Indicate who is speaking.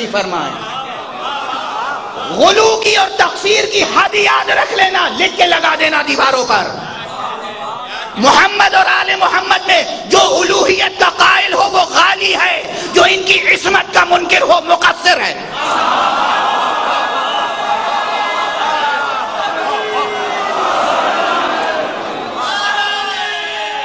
Speaker 1: नसीब फरमाए। गुलू की और तकसीर की हद याद रख लेना, लिख के लगा देना दीवारों पर। मोहम्मद और आले मोहम्मद में जो उलूहियत का कायल हो वो गाली है, जो इनकी इस्मत का मुनकिर हो मुकस्सिर है।